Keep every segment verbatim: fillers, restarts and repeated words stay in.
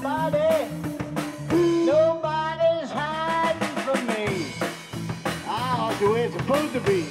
nobody, nobody's hiding from me. I'll do where it's supposed to be.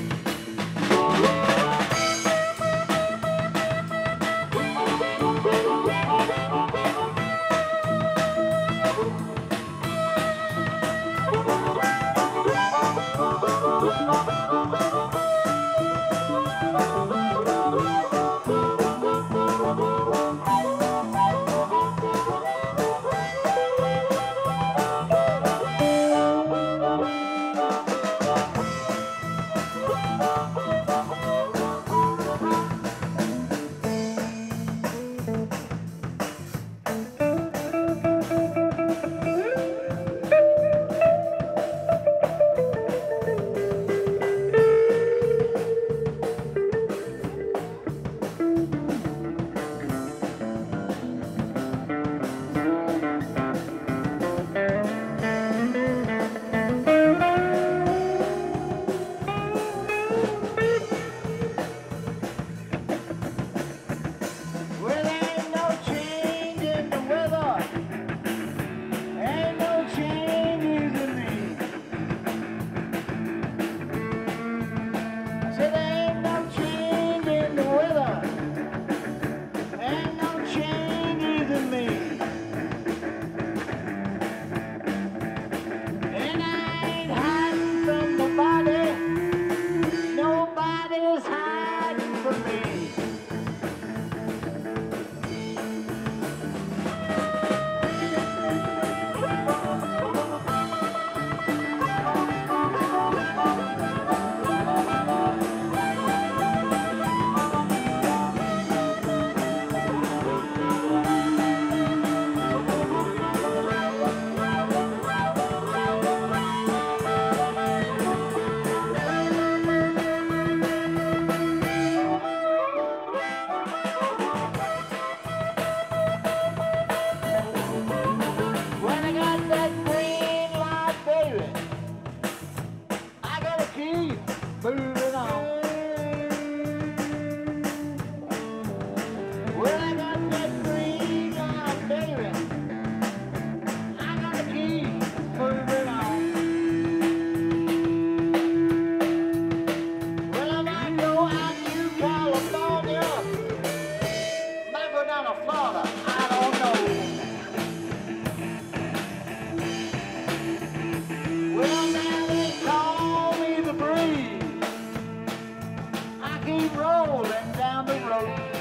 Moving on. Well, I got that green light, baby. I gotta keep moving on. Well, I might go out to California, might go down to Florida, I don't know. Well, now they call me the breeze. Keep rolling down the road.